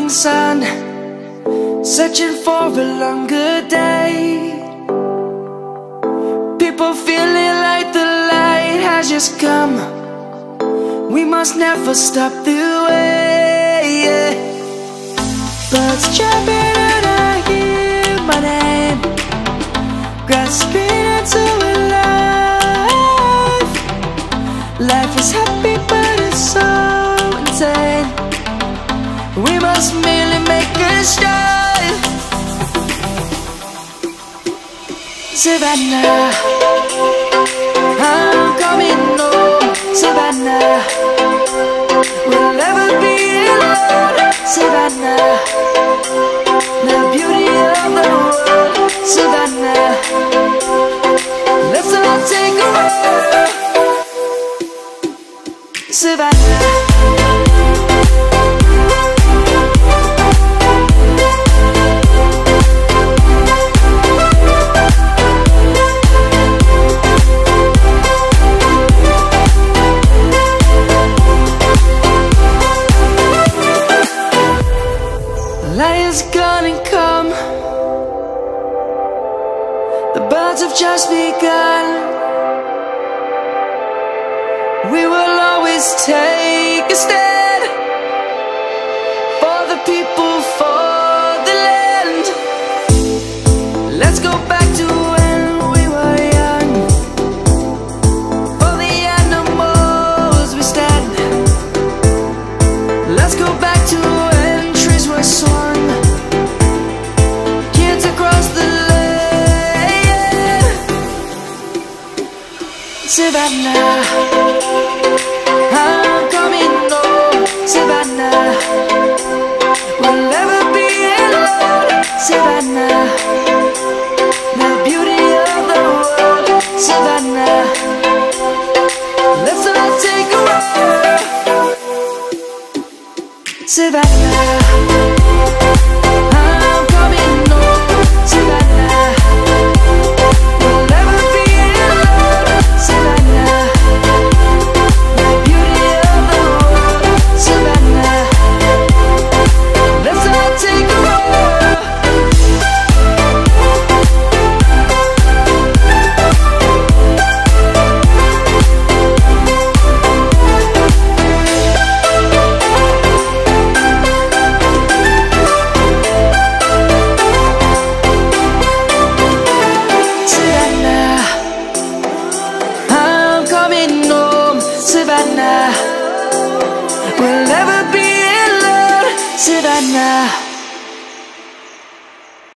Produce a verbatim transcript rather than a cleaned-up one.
sun, searching for a longer day. People feeling like the light has just come. We must never stop the way, yeah. Birds jumping and I hear my name, grasping into a life. Life is happy but it's so insane. We must merely make a start. Savannah, I'm coming home. Savannah, we'll never be alone. Savannah, the beauty of the world. Savannah, let's all take a walk. Savannah. Light is gonna come. The birds have just begun. We will always take a stand for the people, for the land. Let's go back to when we were young. For the animals we stand. Let's go back to when trees were swung. Savannah, I'm coming home. Savannah, we'll never be alone. Savannah, the beauty of the world. Savannah, let's all take a walk. Savannah.